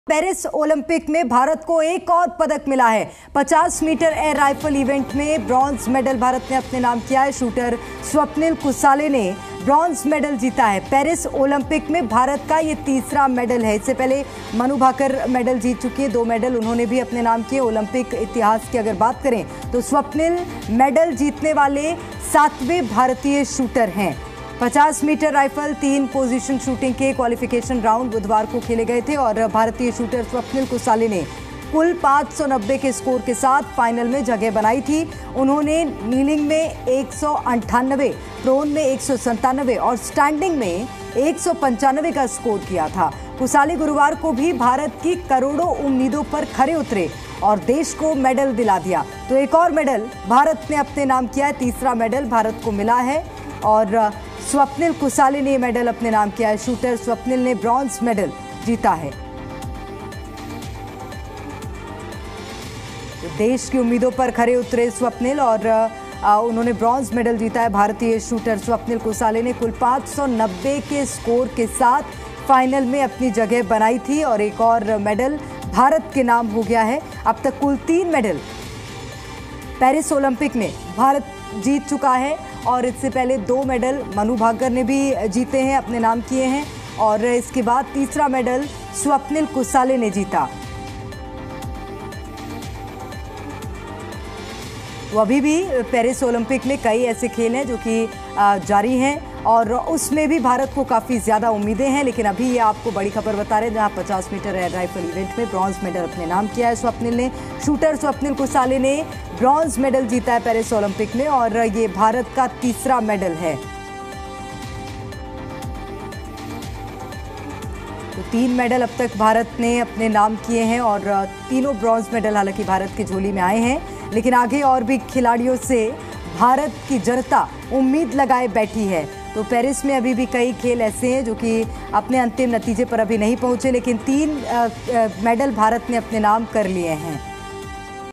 Paris Olympic में भारत को एक और पदक मिला है। 50 मीटर एयर राइफल इवेंट में ब्रॉन्ज मेडल भारत ने अपने नाम किया है। शूटर स्वप्निल कुसाले ने ब्रॉन्ज मेडल जीता है। पेरिस ओलंपिक में भारत का ये तीसरा मेडल है। इससे पहले मनु भाकर मेडल जीत चुकी है, 2 मेडल उन्होंने भी अपने नाम किए। ओलंपिक इतिहास की अगर बात करें तो स्वप्निल मेडल जीतने वाले 7वें भारतीय शूटर हैं। 50 मीटर राइफल 3 पोजीशन शूटिंग के क्वालिफिकेशन राउंड बुधवार को खेले गए थे और भारतीय शूटर स्वप्निल कुसाले ने कुल 590 के स्कोर के साथ फाइनल में जगह बनाई थी। उन्होंने नीलिंग में 198, प्रोन में 197 और स्टैंडिंग में 195 का स्कोर किया था। कुसाले गुरुवार को भी भारत की करोड़ों उम्मीदों पर खरे उतरे और देश को मेडल दिला दिया। तो एक और मेडल भारत ने अपने नाम किया है। तीसरा मेडल भारत को मिला है और स्वप्निल कुसाले ने मेडल अपने नाम किया है। शूटर स्वप्निल ने ब्रॉन्ज मेडल जीता है। देश की उम्मीदों पर खरे उतरे स्वप्निल और उन्होंने ब्रॉन्ज मेडल जीता है। भारतीय शूटर स्वप्निल कुसाले ने कुल 590 के स्कोर के साथ फाइनल में अपनी जगह बनाई थी और एक और मेडल भारत के नाम हो गया है। अब तक कुल 3 मेडल पेरिस ओलंपिक में भारत जीत चुका है और इससे पहले 2 मेडल मनु भाकर ने भी जीते हैं, अपने नाम किए हैं और इसके बाद तीसरा मेडल स्वप्निल कुसाले ने जीता। वो अभी भी पेरिस ओलंपिक में कई ऐसे खेल हैं जो कि जारी हैं और उसमें भी भारत को काफ़ी ज़्यादा उम्मीदें हैं, लेकिन अभी ये आपको बड़ी खबर बता रहे हैं जहां 50 मीटर एयर राइफल इवेंट में ब्रॉन्ज मेडल अपने नाम किया है स्वप्निल ने। शूटर स्वप्निल कुसाले ने ब्रॉन्ज मेडल जीता है पेरिस ओलंपिक में और ये भारत का तीसरा मेडल है। तो 3 मेडल अब तक भारत ने अपने नाम किए हैं और तीनों ब्रॉन्ज मेडल हालांकि भारत की झोली में आए हैं, लेकिन आगे और भी खिलाड़ियों से भारत की जनता उम्मीद लगाए बैठी है। तो पेरिस में अभी भी कई खेल ऐसे हैं जो कि अपने अंतिम नतीजे पर अभी नहीं पहुंचे, लेकिन 3 मेडल भारत ने अपने नाम कर लिए हैं।